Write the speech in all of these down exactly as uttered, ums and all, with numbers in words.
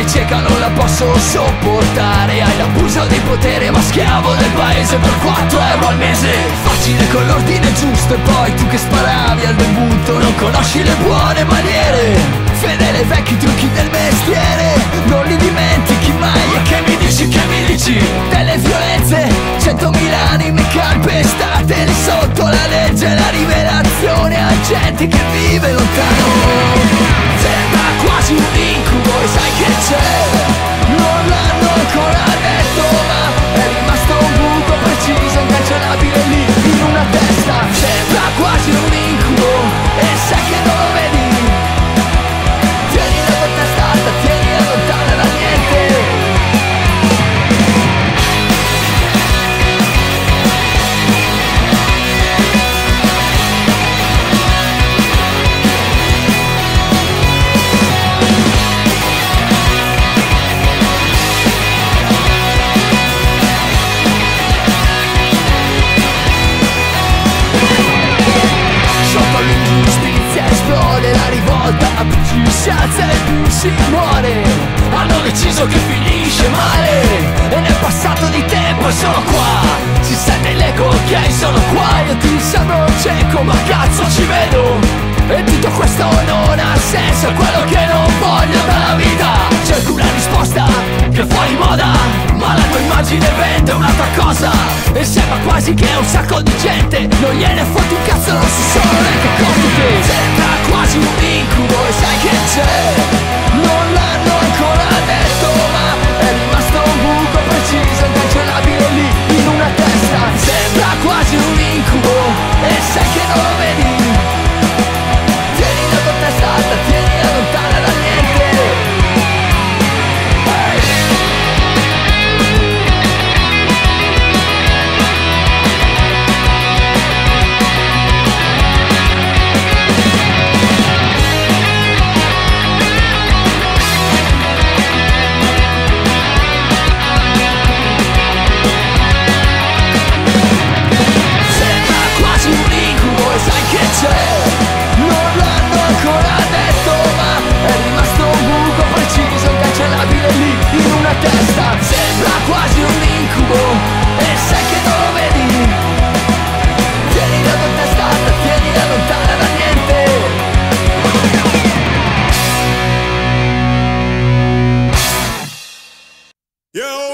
cieca non la posso sopportare. Hai l'abuso di potere ma schiavo del paese per quattro euro al mese. Facile con l'ordine giusto e poi tu che sparavi al debutto non conosci le buone maniere. Fedele ai vecchi trucchi del mestiere, non li dimentichi mai. E che mi dici, che mi dici delle violenze, centomila anime calpestate lì sotto la legge, la rivelazione a gente che vive lontano. Sembra quasi un incubo e sai che c'è, non l'hanno ancora detto ma è rimasto un buco preciso, incancellabile lì in una testa. Sembra quasi un incubo e sai che non lo vedi. Tieni la tua testa alta, tienila lontana da niente. La rivolta, più ci si alza e più si muore. Hanno deciso che finisce male e nel passato di tempo sono qua. Si sente l'eco, ok, sono qua. Io ti sembro cieco ma cazzo ci vedo. E tutto questo non ha senso, è quello che non voglio dalla vita. Cerco una risposta che è fuori moda, ma la tua immagine vende un'altra cosa. E sembra quasi che un sacco di gente non gliene fotte un cazzo, non si sono neanche accorti che sembra quasi un incubo e sai che c'è, non l'hanno ancora detto ma è rimasto un buco preciso, incancellabile lì in una testa. Sembra quasi un incubo e sai che non lo vedi. Tieni la tua testa alta, tienila lontana da niente. Non l'hanno ancora detto ma è rimasto un buco preciso, incancellabile lì in una testa. Sembra quasi un incubo e sai che non lo vedi. Tieni la tua testa alta, tienila lontana da niente. Yo,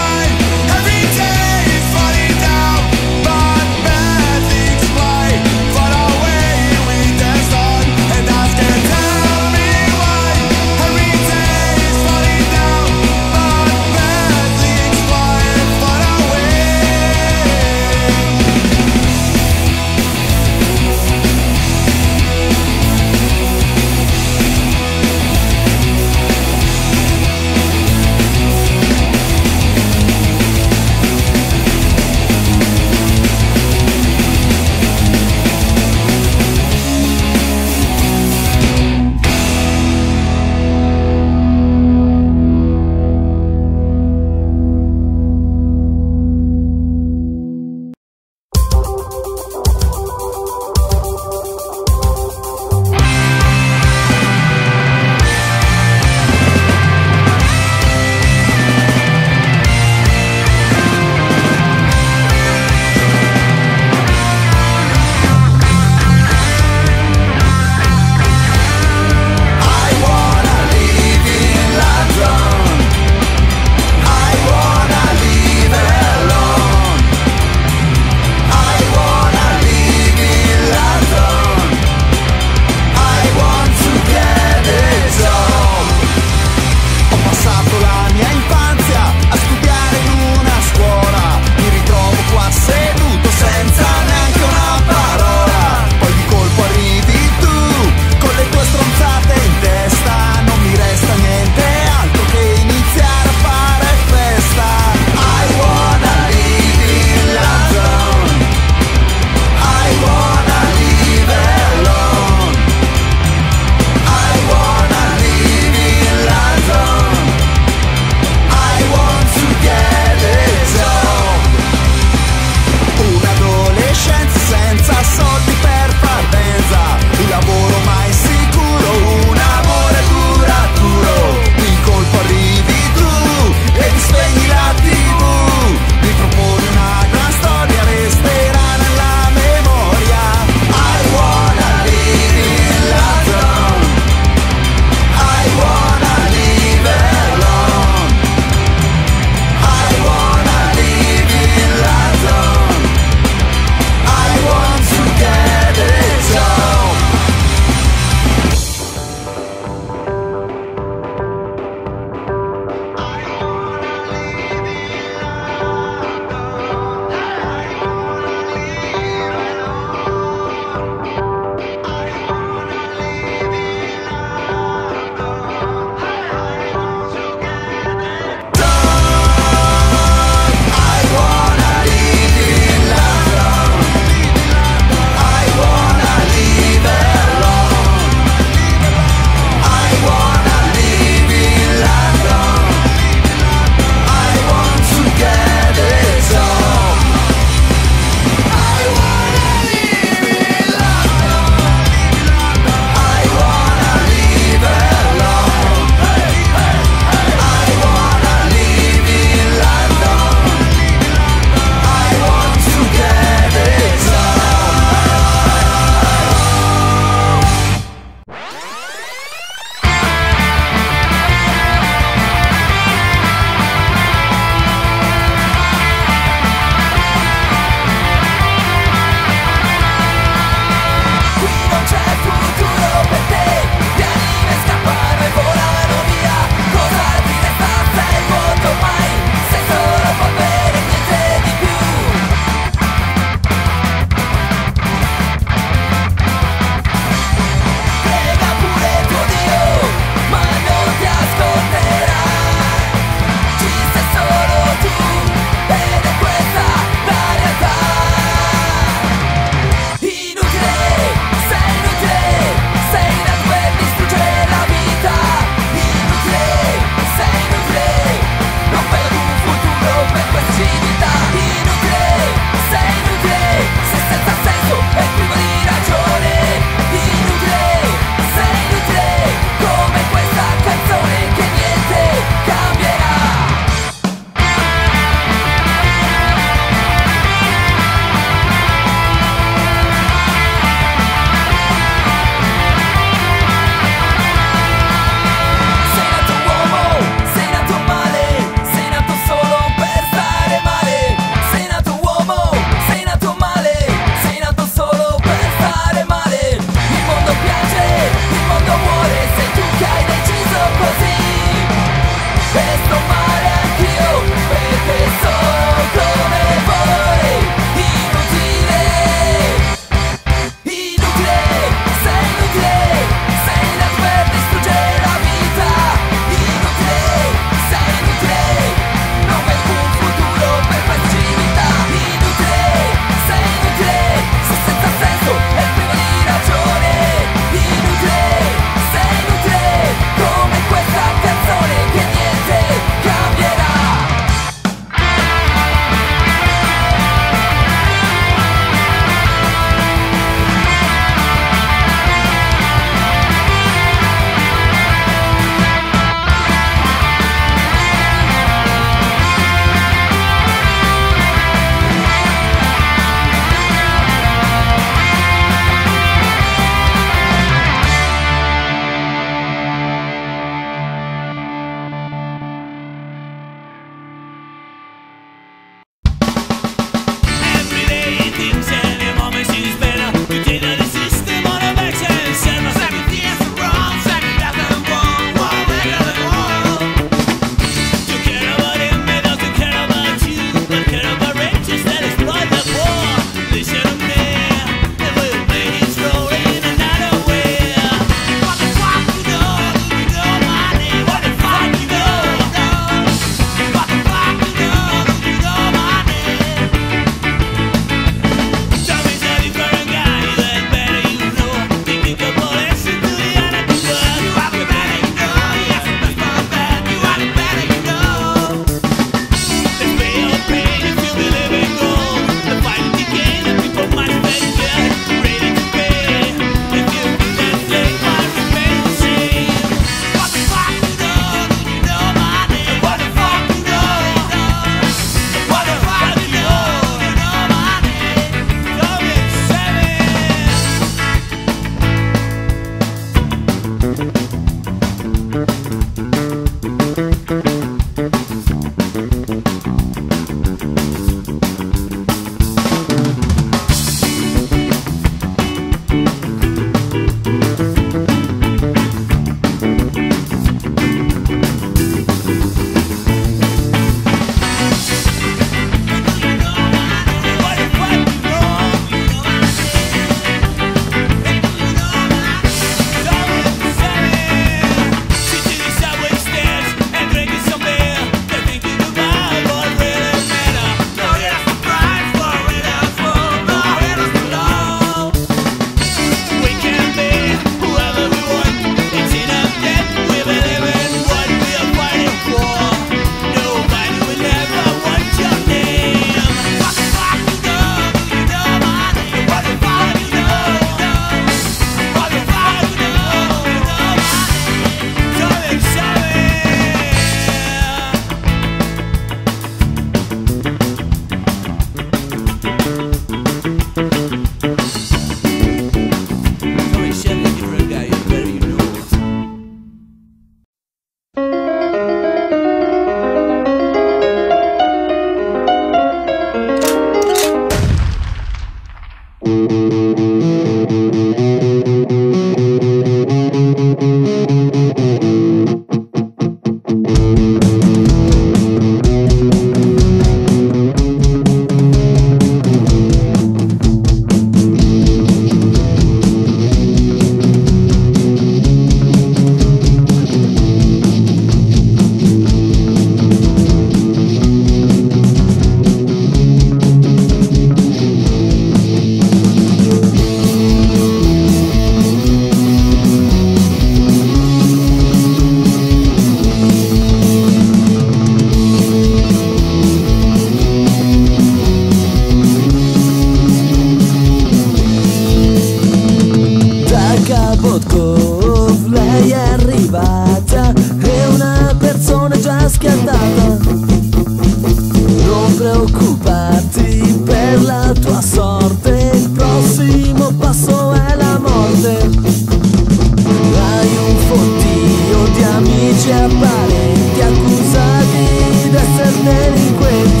preoccuparti per la tua sorte, il prossimo passo è la morte. Hai un fottio di amici e parenti accusati d'essere delinquenti.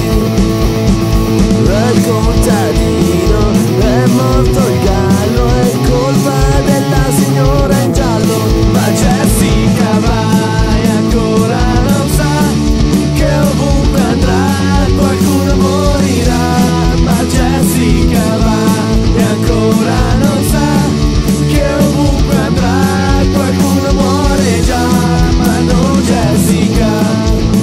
Il contadino è morto, il gallo è colpa della signora in giallo. Ma Jessica vai ancora non sa che ovunque andrà qualcuno morirà. Ma Jessica vai ancora non sa che ovunque andrà qualcuno muore già. Ma non Jessica.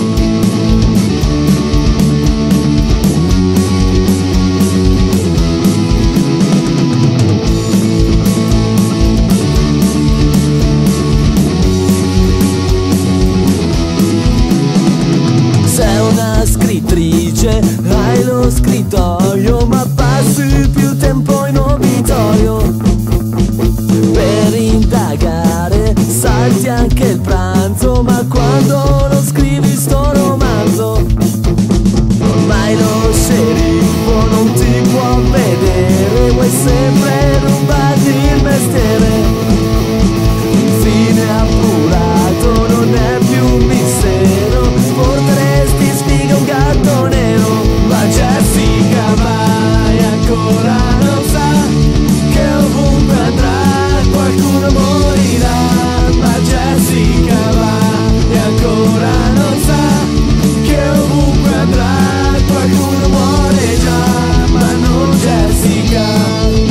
Sei una scrittrice, hai lo scrittoio, ma passi più tempo in obitorio. Per indagare salti anche il pranzo, ma quando lo scrivi sto romanzo, ormai lo sceriffo non ti può vedere, vuoi sempre rubarti il mestiere. Il fine appurato non è più un mistero, porteresti sfiga un gatto nero. Ma Jessica vai ancora non sa che ovunque andrà qualcuno morirà. Ma Jessica vai ancora non sa che ovunque andrà qualcuno muore già. Ma non Jessica.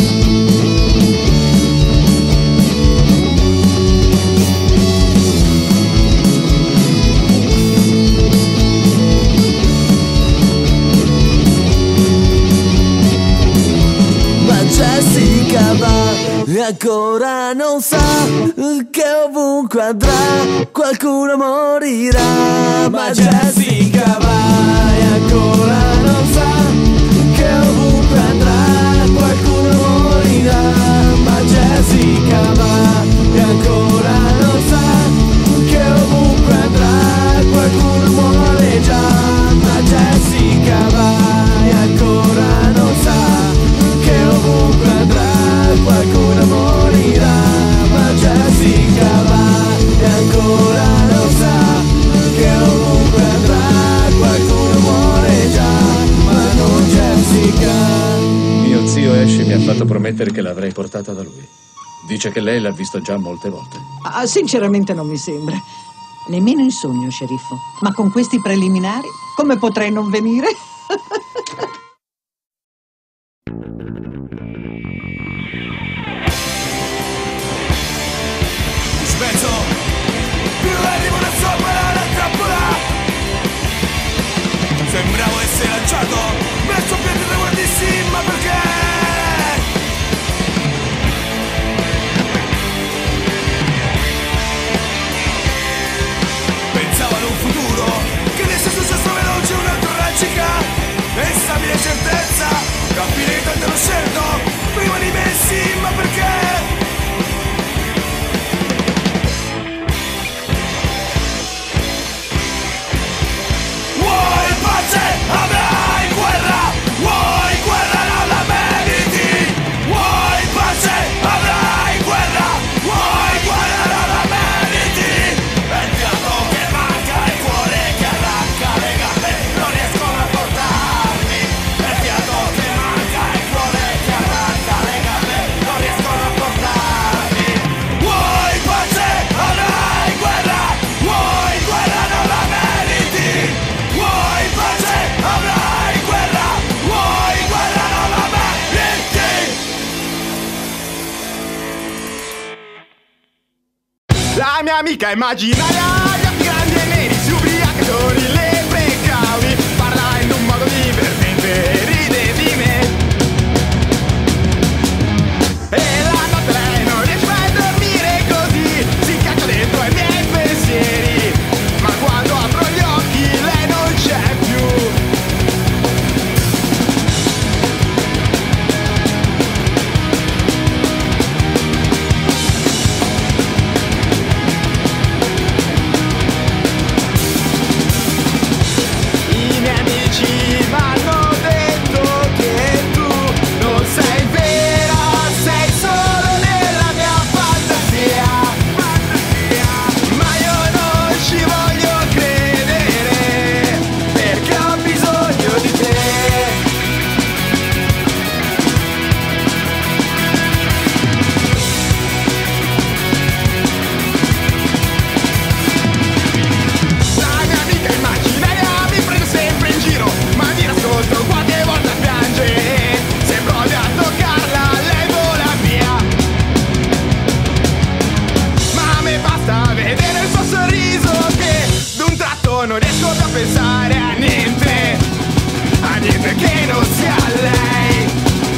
Jessica va e ancora non sa che ovunque andrà qualcuno morirà. Ma Jessica va e ancora non sa che ovunque andrà qualcuno morirà. Ma Jessica va e ancora non sa che ovunque andrà qualcuno muore già. Ma Jessica va e ancora non sa che ovunque andrà qualcuno morirà. Ma Jessica va e ancora non sa che ovunque andrà qualcuno muore già. Ma non Jessica. Mio zio Ash mi ha fatto promettere che l'avrei portata da lui. Dice che lei l'ha visto già molte volte. Ah, sinceramente non mi sembra. Nemmeno in sogno, sceriffo. Ma con questi preliminari, come potrei non venire? Spezzo più arrivo da sopra la trappola. Sembravo essere lanciato verso piedi traguardissimi, ma perché? Pensavo ad un futuro che adesso è successo veloce, un'altra raggica e stabile certezza. Capire che tanto l'ho scelto prima di me, sì, ma perché? Avrai guerra, vuoi guerra non la meriti. Vuoi pace, avrai guerra, vuoi guerra non la meriti. È il fiato che manca, il cuore che arranca, le gambe non riescono a portarmi. È il fiato che manca, il cuore che arranca, le gambe non riescono a portarmi. Vuoi pace, avrai guerra, vuoi guerra non la meriti. Vuoi pace, avrai guerra, vuoi guerra non la meriti. La mia amica immaginaria di più grandi e neri, si ubriacatori, le preccavi, parla in un modo divertente, ride di me. E la notte lei non riesce mai a dormire così, si caccia dentro ai miei pensieri, ma quando apro gli occhi lei non c'è più. pensare a niente, a niente che non sia lei.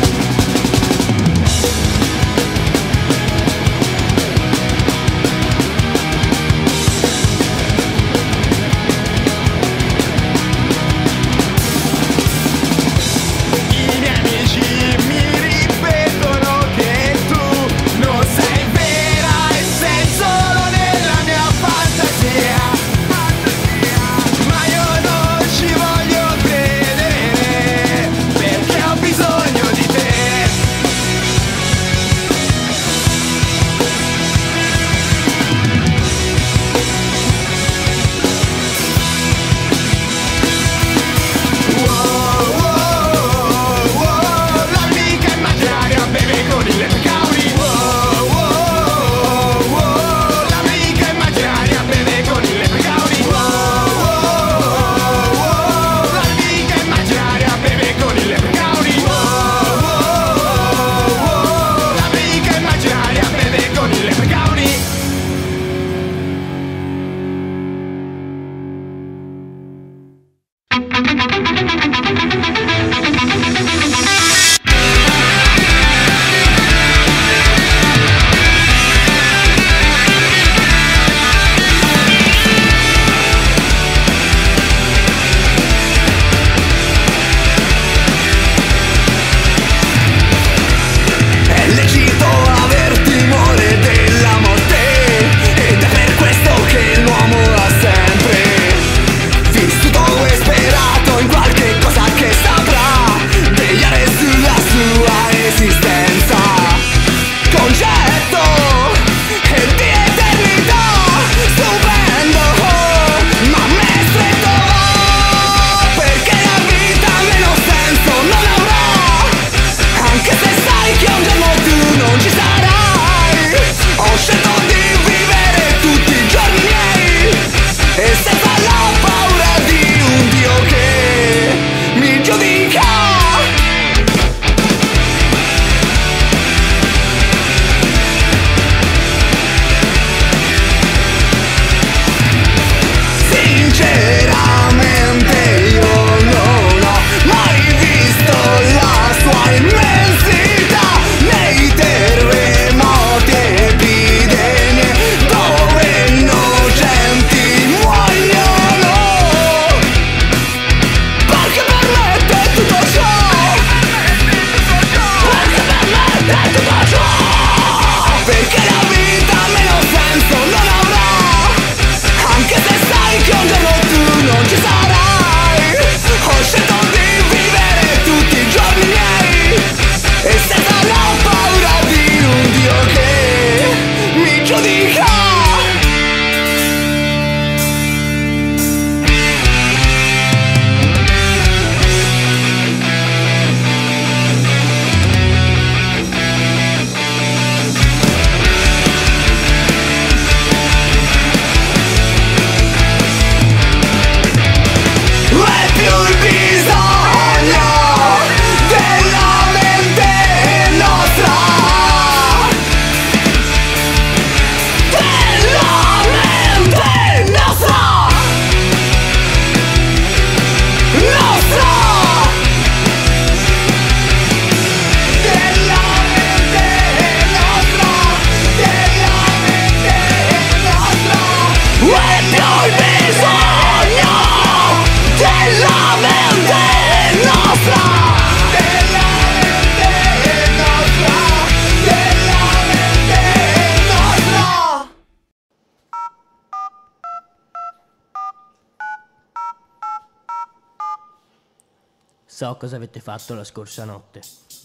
So cosa avete fatto la scorsa notte.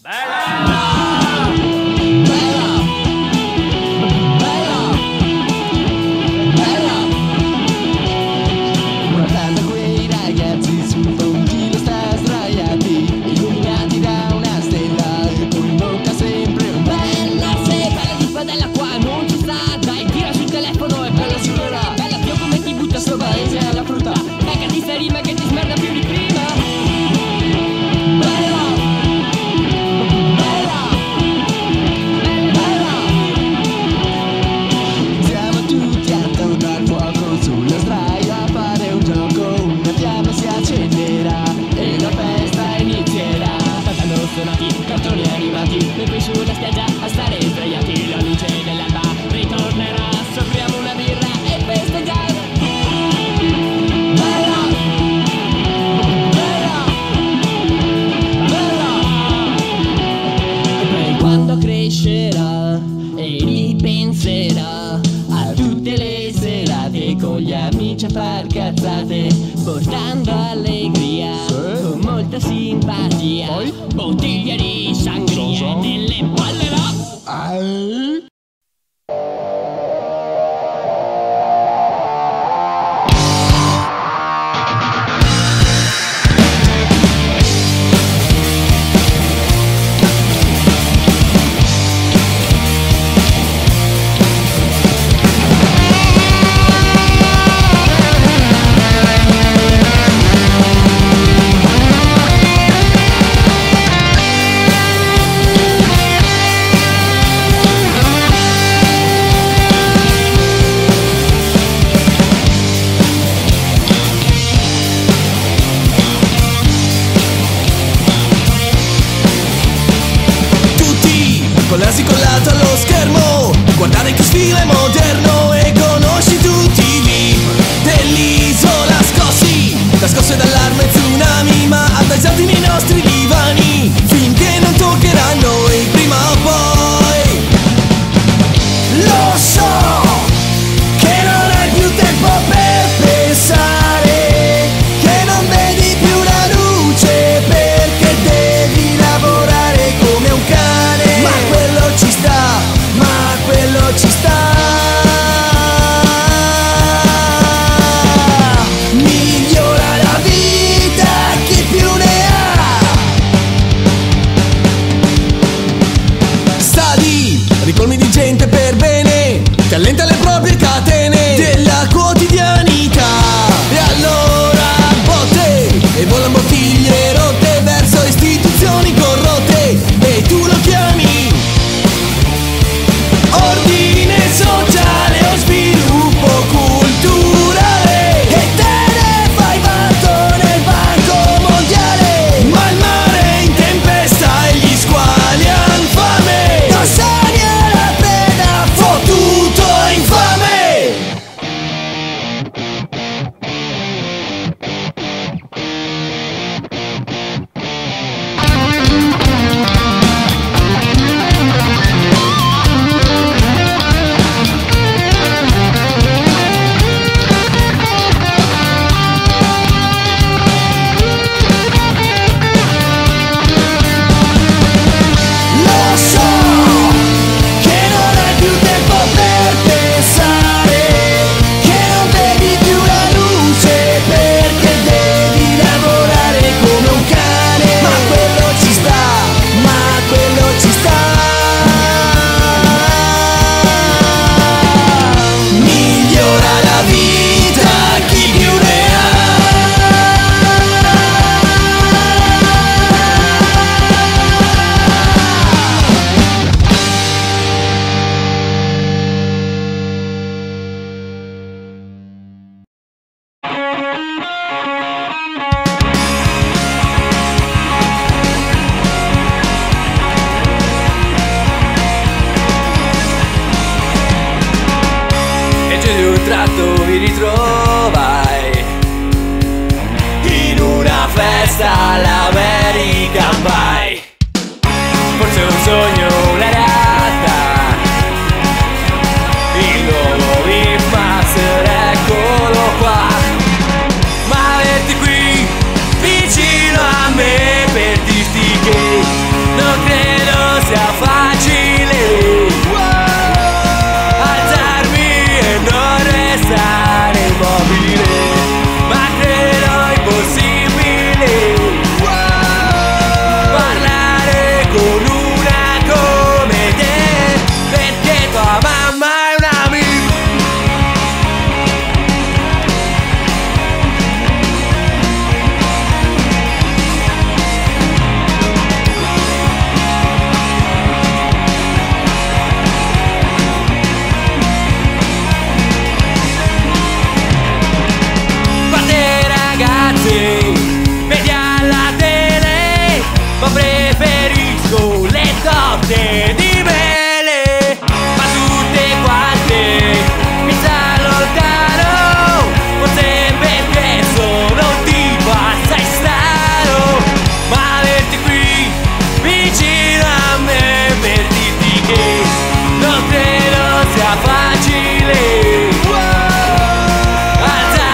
Bella! Bella! Bella! Bella! Guardando quei ragazzi sul fondino sta sdraiati, illuminati da una stella e con in bocca sempre un bella. Se bella di padella qua non ci sta, dai tira sul telefono e bella si verrà. Bella più come ti butta sto paese alla frutta, mega di sta rima che ti smerda più di prima. Bella! Bella! amici a far cazzate, portando allegria, con molta simpatia. Poi? Bottiglie di sangria e delle palle là. Con l'asi collato allo schermo, guardare che sfile moderno e conosci tutti i V I P dell'isola scossi, da scosse d'allarme tsunami, ma adagiati nei nostri divani, finché non toccherà a noi, prima o poi. Lo so che non hai più tempo per pensare, che non vedi più la luce perché devi lavorare come un cane, ma quello ci sta, ma quello ci sta. Migliora la vita chi più ne ha. Stadi, ricolmi di gente per bene, che allenta le proprie catene della quotidianità. E allora botte, e volano bottiglie rotte verso istituzioni corrotte, e tu lo chiami ordine sociale o sviluppo culturale, e te ne fai vanto nel banco mondiale, ma il mare in tempesta e gli squali han fame, non sai la pena, fottuto e infame. Lo so che non hai più tempo per pensare, che non vedi più la luce perché devi lavorare come un cane, ma quello ci sta, ma quello ci sta. Migliora la vita chi più ne ha. E giù di un tratto mi ritrovai in una festa all'American Pie. Forse un sogno, una realtà, il nuovo Beatmaster, eccolo qua. Ma averti qui vicino a me per dirti che non credo sia facile alzarmi e non restare immobile, ma credo impossibile parlare con una come te, perché tua mamma è una amica. Quante ragazze vedi alla tele, ma preferisco le torte di mele, ma tutte quante mi stanno lontano, forse perché sono un tipo assai strano, ma averti qui vicino a me per dirti che non credo sia facile alzare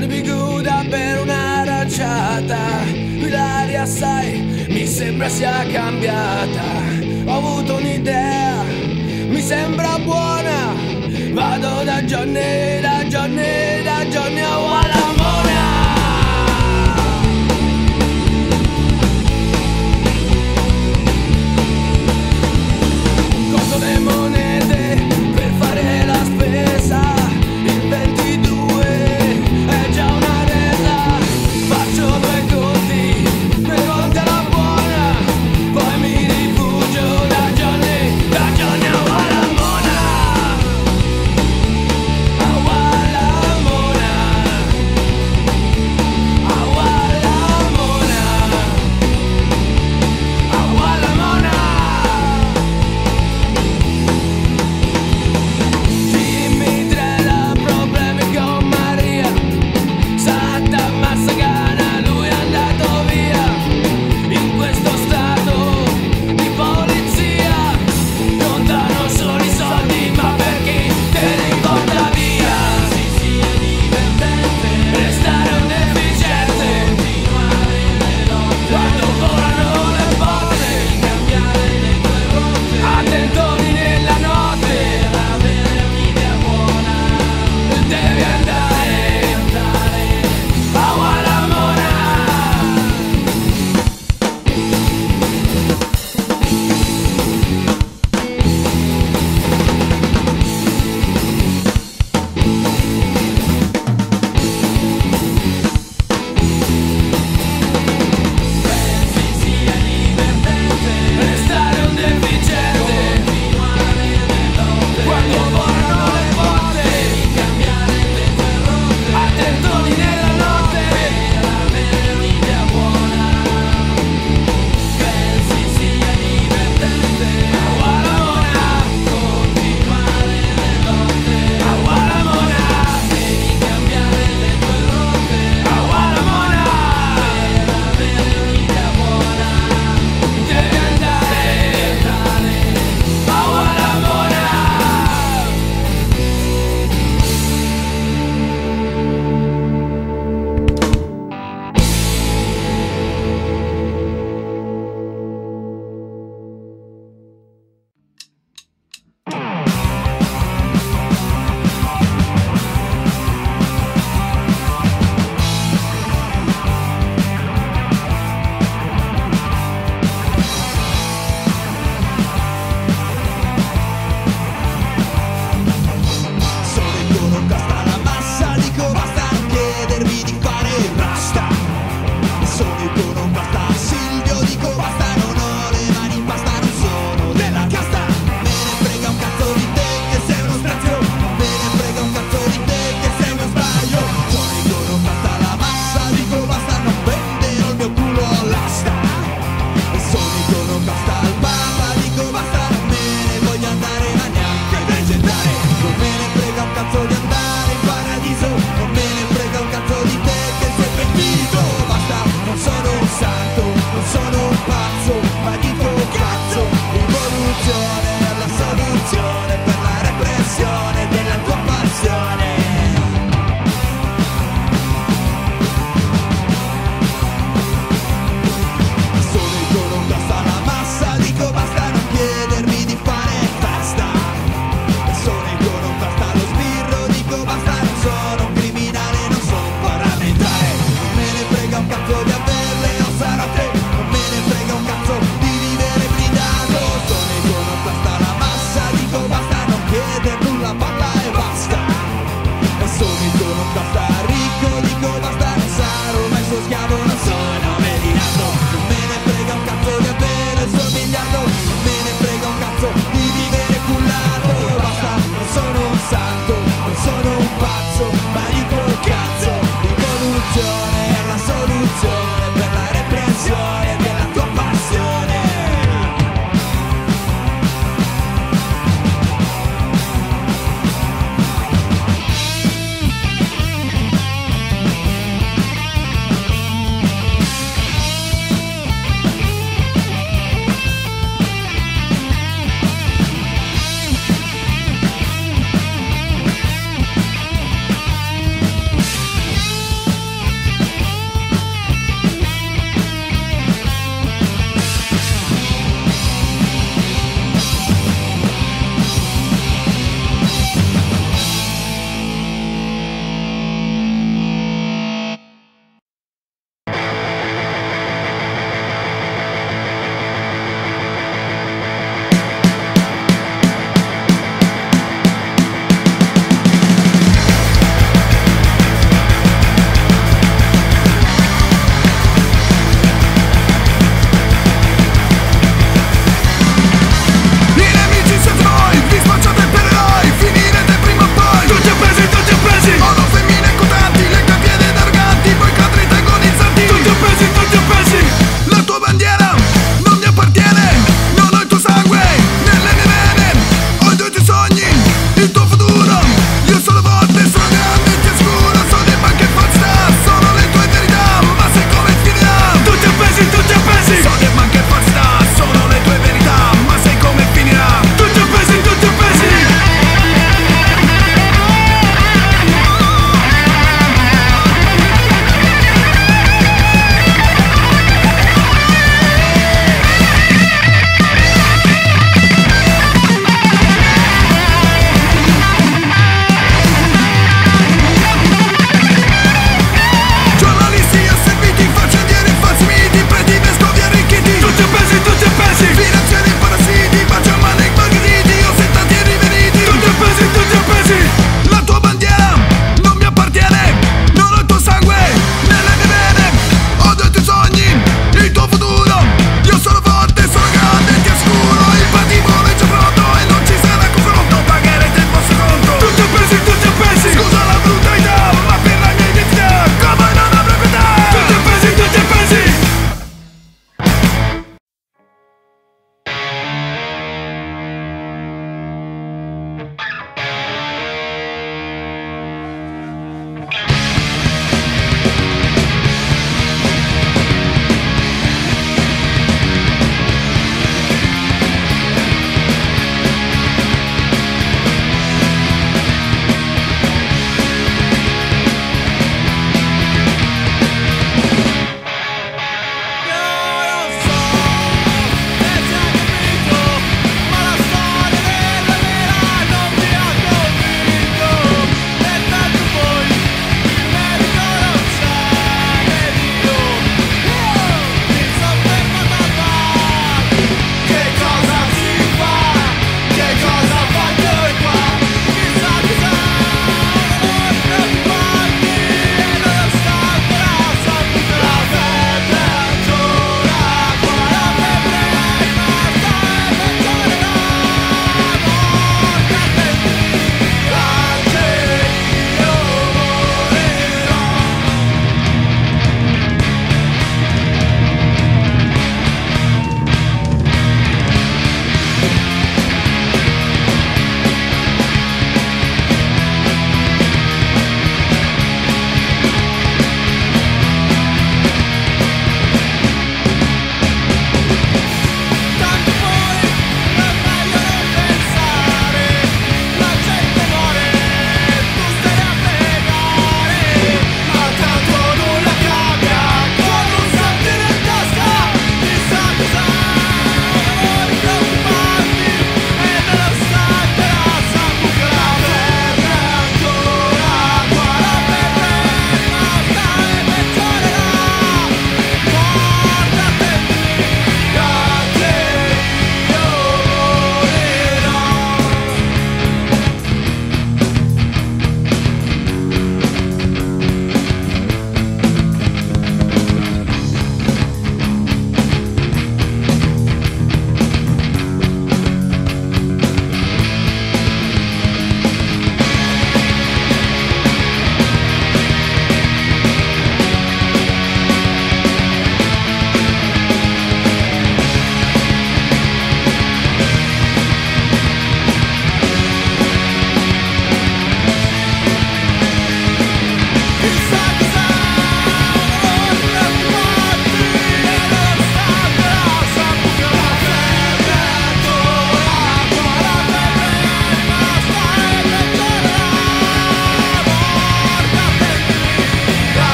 Johnny B. Good per un'aranciata. Qui l'aria sai, mi sembra sia cambiata. Ho avuto un'idea, mi sembra buona. Vado da Johnny, da Johnny, da Johnny a Walamona. Conto le monete per fare la spesa. Il ventidue è già una resa. Faccio due conti, due conti alla buona. Poi mi rifugio da Johnny, da Johnny a Walamona. A Walamona.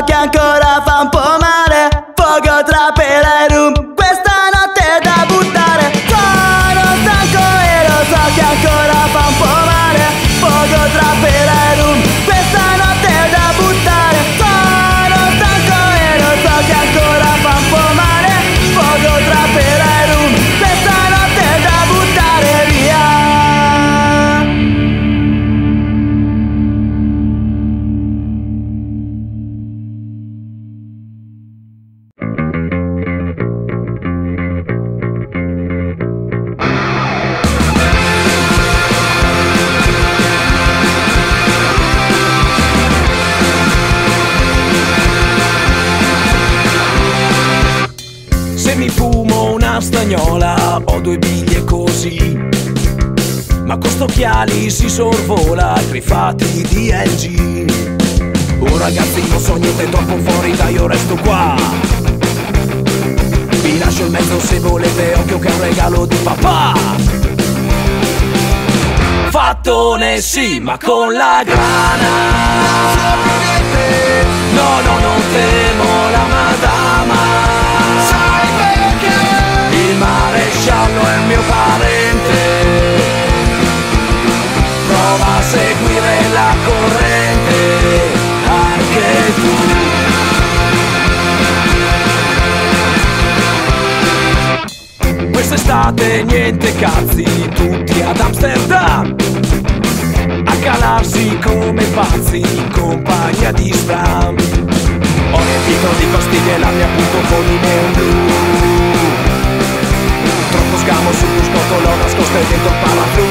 so che ancora fa un po' male. Poco tra per i rum, questa notte è da buttare. Sono stanco e lo so che ancora fa un po' male. Poco tra per i rum, questa notte è da buttare. Sono stanco e lo so che ancora fa un po' male. Poco tra per i rum, questa notte è da buttare via. Se mi fumo una stagnola ho due biglie così, ma con sto occhiali si sorvola i prefatti di L G. Oh ragazzi, non so niente troppo fuori, dai io resto qua. Vi lascio il mezzo se volete, occhio che è un regalo di papà. Fattone sì, ma con la grana. No, no, non temo la madama. Il maresciallo è mio parente. Prova a seguire la corrente, anche tu. Quest'estate niente cazzi, tutti ad Amsterdam a calarsi come pazzi in compagnia di Stram. Ho riempito di pastiglie la mia punto con i neon blu. Troppo sgamo sul cruscotto, l'ho nascosto dentro il paraflu.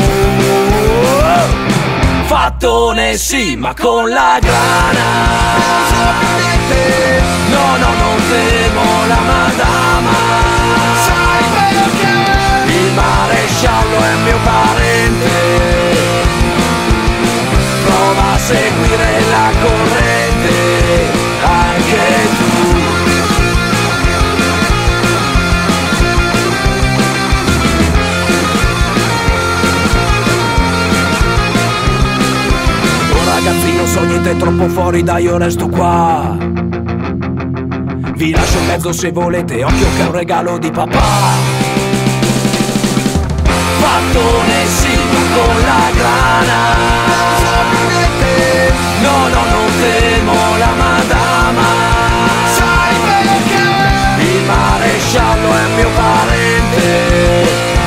Fattone sì, ma con la grana. No, no, non temo la madama. Il maresciallo è mio parente. Prova a seguire la corrente, anche tu. Ragazzi, non so niente troppo fuori, dai io resto qua. Vi lascio in mezzo se volete, occhio che è un regalo di papà. Fattone sì, ma con la grana. No, no, non temo la madama. Il maresciallo è mio parente.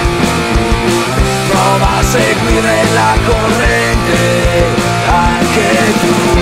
Prova a seguire la corrente, anche tu.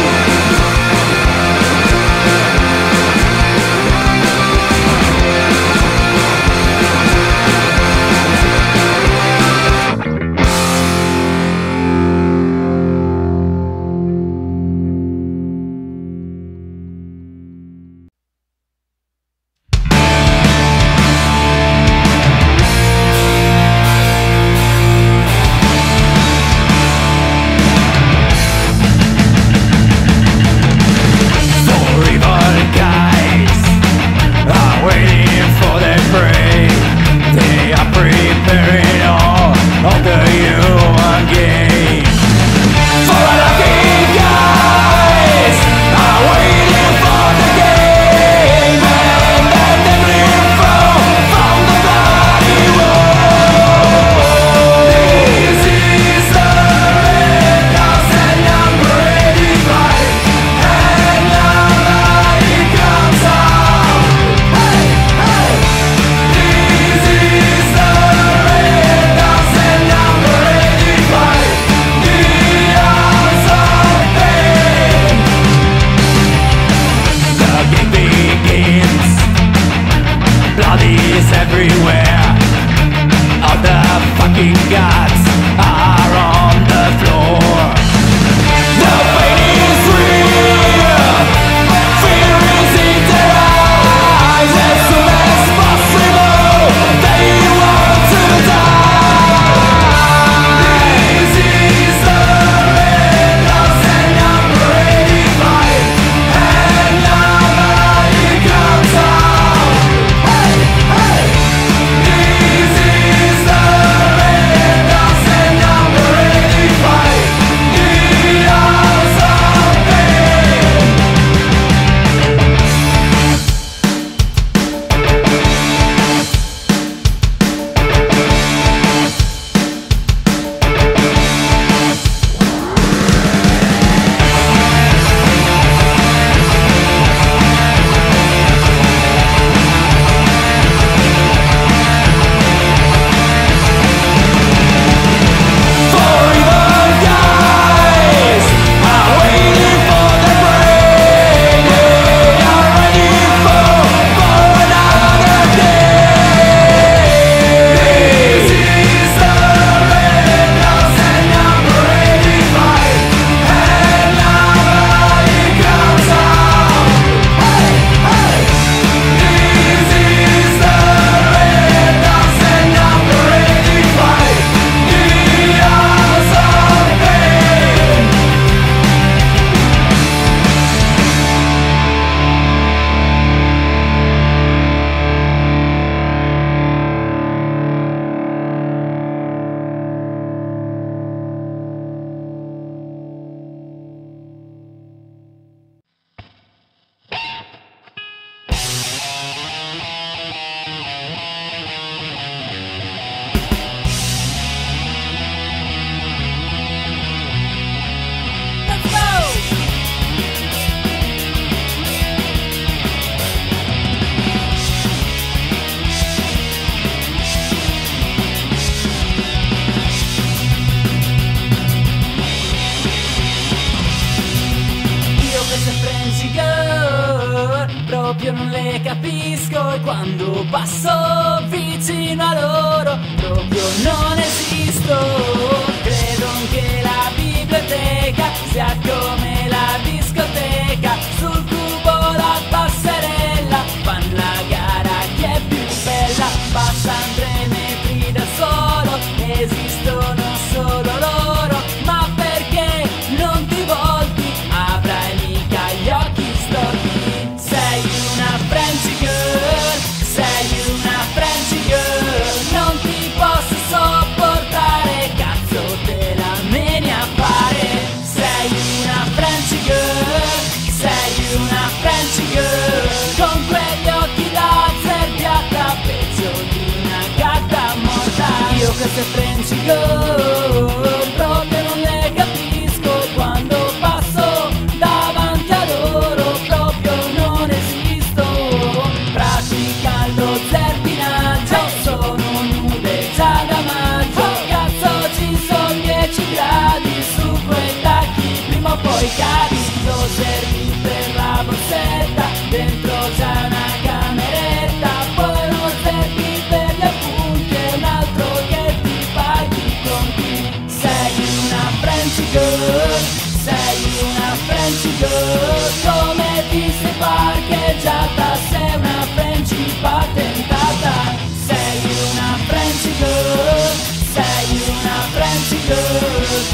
queste Frenchy girl proprio non le capisco, e quando passo vicino a loro proprio non esisto. Credo che la biblioteca sia come la discoteca, sul cubo la passerella, fan la gara chi è più bella, passano tre metri da solo, esistono solo loro, ma perché non ti volti, avrai mica gli occhi storti. Sei una Frenchy girl, sei una Frenchy girl, non ti posso sopportare, cazzo te la meni a fare. Sei una Frenchy girl, sei una Frenchy girl, con quegli occhi da zerbiata, peggio di una gatta morta. Io queste Frenchy girl proprio non le capisco, quando passo davanti a loro proprio non esisto. Praticando lo zerbinaggio, sono nude già da maggio, cazzo ci sono dieci gradi su quei tacchi, prima o poi cadi. Lo servi per la borsetta, dentro c'è una cameretta, poi lo servi per gli appunti e un altro che ti paghi i conti. Sei una Frenchy girl, sei una Frenchy girl, come ti sei parcheggiata, sei una Frenchy patentata. Sei una Frenchy girl, sei una Frenchy girl.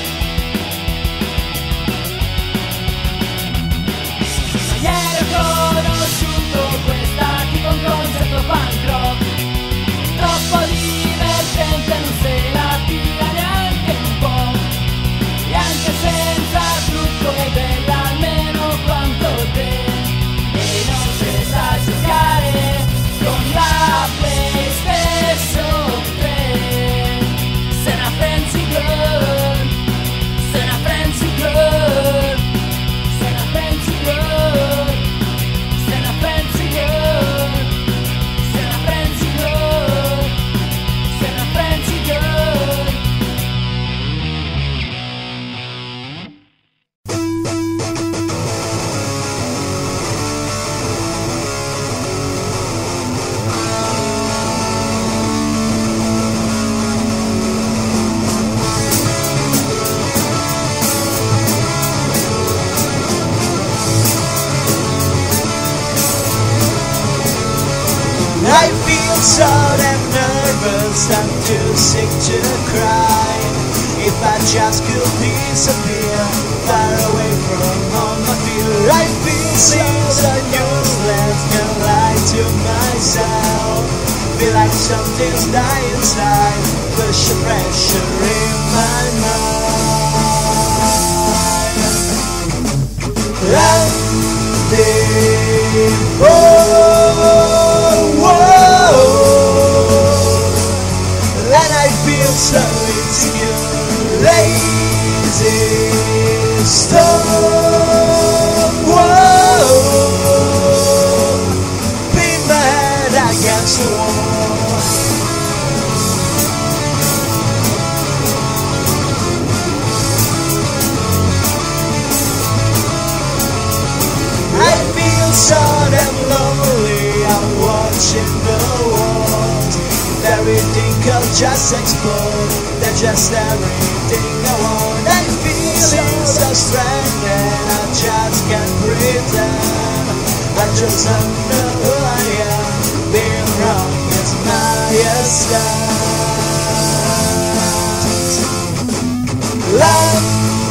Ieri ho conosciuto questa tipo un concerto punk rock, troppo divertente, non se la tira neanche un po', e anche senza trucco è bella almeno quanto te, e non se sa giocare con la PlayStation tre. Sei una Frenchy girl, sei una Frenchy girl, sei una Frenchy girl, sei una Frenchy girl, sei una Frenchy girl, sei una Frenchy girl. I feel so damn nervous, I'm too sick to cry. If I just could disappear, far away from all my fear. I feel so useless, can't lie to myself. Feel like something's dying inside, push the pressure in my mind. I'm deep, oh. And I feel so insecure, lazy, stone. Whoa, beat my head against the wall. I feel so damn lonely, I'm watching the walls. Everything could just explode, that's just everything I want. I'm feeling so strange and I just can't pretend. I just don't know who I am, being wrong is my stance. Love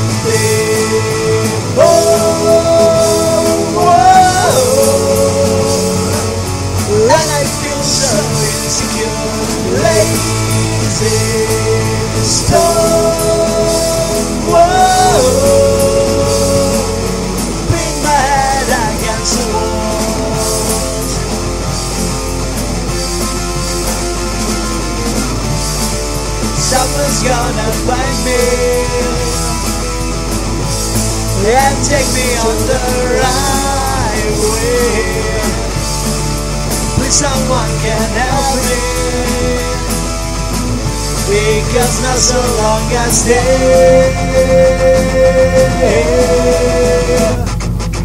people, whoa, and I feel so insecure, lazy, stone. Whoa, beat my head against the walls. Someone's gonna find me and take me on the right way. Please, someone can help me, because not so long I stay.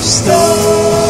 stone.